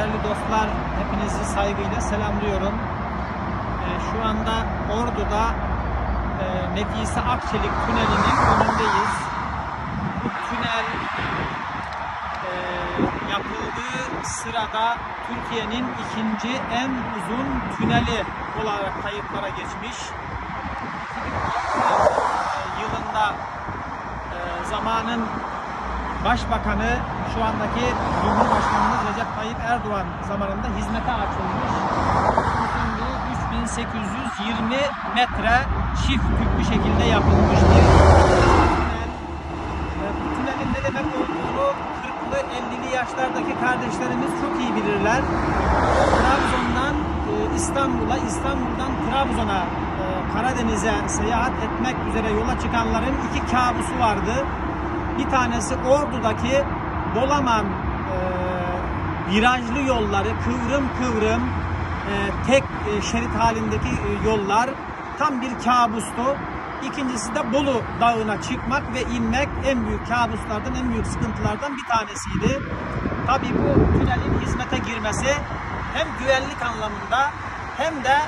Değerli dostlar, hepinizi saygıyla selamlıyorum. Şu anda Ordu'da Nefise Akçelik tünelinin önündeyiz. Bu tünel yapıldığı sırada Türkiye'nin ikinci en uzun tüneli olarak kayıtlara geçmiş. Yılında zamanın Başbakanı, şu andaki Cumhurbaşkanımız Recep Tayyip Erdoğan zamanında hizmete açılmış. Uzunluğu 3820 metre çift tüplü şekilde yapılmış bir tünel. Bu tünelin ne demek olduğunu 40'lı 50'li yaşlardaki kardeşlerimiz çok iyi bilirler. Trabzon'dan İstanbul'a, İstanbul'dan Trabzon'a, Karadeniz'e seyahat etmek üzere yola çıkanların iki kabusu vardı. Bir tanesi Ordu'daki Dolaman virajlı yolları, kıvrım kıvrım tek şerit halindeki yollar tam bir kabustu. İkincisi de Bolu Dağı'na çıkmak ve inmek en büyük kabuslardan, en büyük sıkıntılardan bir tanesiydi. Tabii bu tünelin hizmete girmesi hem güvenlik anlamında hem de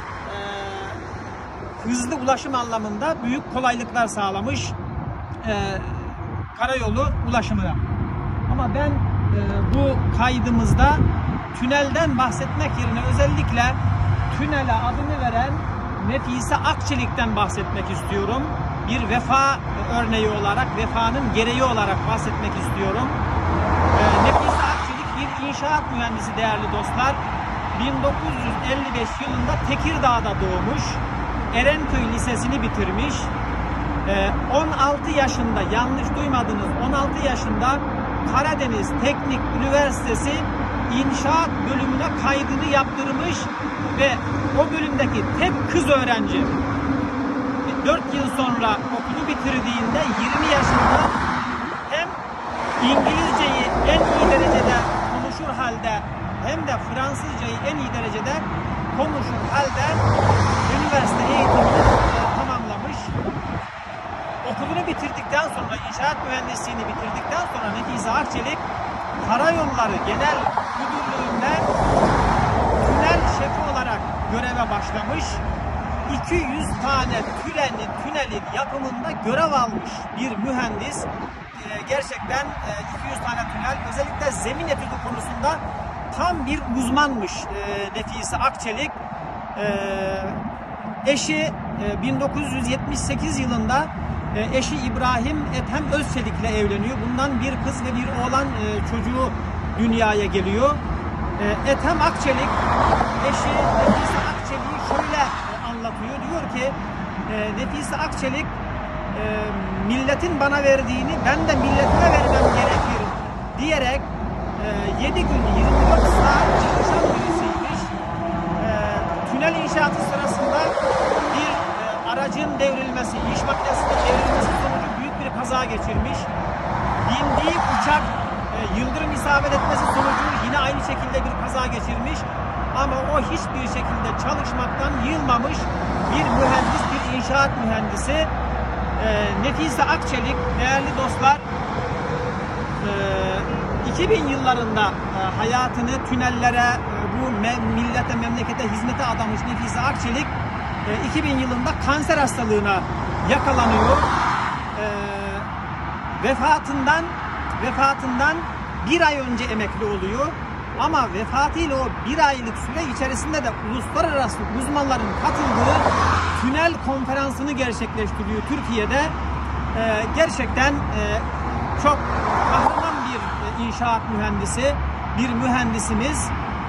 hızlı ulaşım anlamında büyük kolaylıklar sağlamış karayolu ulaşımına. Ama ben bu kaydımızda tünelden bahsetmek yerine özellikle tünele adını veren Nefise Akçelik'ten bahsetmek istiyorum. Bir vefa örneği olarak, vefanın gereği olarak bahsetmek istiyorum. Nefise Akçelik bir inşaat mühendisi değerli dostlar. 1955 yılında Tekirdağ'da doğmuş. Erenköy Lisesi'ni bitirmiş. 16 yaşında, yanlış duymadınız, 16 yaşında Karadeniz Teknik Üniversitesi İnşaat bölümüne kaydını yaptırmış ve o bölümdeki tek kız öğrenci 4 yıl sonra okulu bitirdiğinde 20 yaşında hem İngilizceyi en iyi derecede konuşur halde hem de Fransızcayı en iyi derecede konuşur halde üniversite eğitimini tamamlamış. Okulunu bitirdikten sonra, inşaat mühendisliğini bitirdikten sonra Nefise Akçelik Karayolları Genel Müdürlüğü'nde tünel şefi olarak göreve başlamış. 200 tane tünelin yapımında görev almış bir mühendis. Gerçekten 200 tane tünel, özellikle zemin etüdü konusunda tam bir uzmanmış Nefise Akçelik. Eşi 1978 yılında eşi İbrahim Ethem Özçelik'le evleniyor. Bundan bir kız ve bir oğlan çocuğu dünyaya geliyor. Ethem Akçelik eşi Nefise Akçelik'i şöyle anlatıyor. Diyor ki Nefise Akçelik milletin bana verdiğini ben de milletime vermem gerekir diyerek 7 gün 24 saat çalışan birisiymiş. Tünel inşaatı sırasında bir aracın devrilmesi, iş makinesinin devrilmesi sonucu büyük bir kaza geçirmiş. Bindiği uçak yıldırım isabet etmesi sonucu yine aynı şekilde bir kaza geçirmiş. Ama o hiçbir şekilde çalışmaktan yılmamış bir mühendis, bir inşaat mühendisi. Nefise Akçelik değerli dostlar 2000 yıllarında hayatını tünellere, bu millete, memlekete hizmete adamış Nefise Akçelik 2000 yılında kanser hastalığına yakalanıyor. Vefatından bir ay önce emekli oluyor. Ama vefatıyla o bir aylık süre içerisinde de uluslararası uzmanların katıldığı tünel konferansını gerçekleştiriyor Türkiye'de. Gerçekten çok kahraman bir inşaat mühendisi, bir mühendisimiz.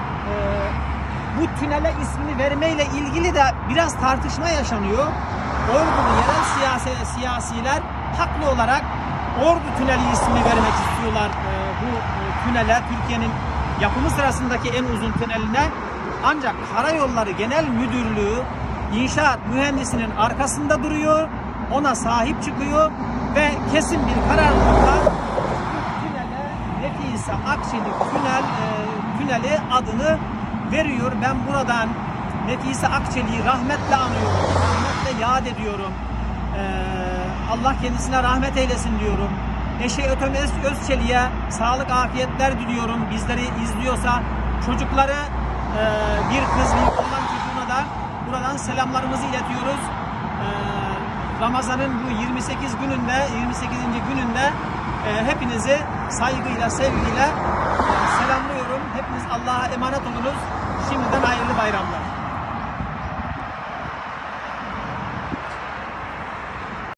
Bu tünele ismini vermeyle ilgili de biraz tartışma yaşanıyor. Ordulu yerel siyasiler haklı olarak Ordu Tüneli ismini vermek istiyorlar bu tünele, Türkiye'nin yapımı sırasındaki en uzun tüneline. Ancak Karayolları Genel Müdürlüğü inşaat mühendisinin arkasında duruyor, ona sahip çıkıyor ve kesin bir kararlılıkla tünele Nefise Akçelik tüneli adını veriyor. Ben buradan Nefise Akçelik'i rahmetle anıyorum, rahmetle yad ediyorum. Allah kendisine rahmet eylesin diyorum. Eşi Ethem Özçelik'e sağlık, afiyetler diliyorum. Bizleri izliyorsa çocukları, bir kız bir oğlan çocuğuna da buradan selamlarımızı iletiyoruz. Ramazan'ın bu 28. gününde hepinizi saygıyla, sevgiyle selamlıyorum. Hepiniz Allah'a emanet olunuz. Şimdiden hayırlı bayramlar.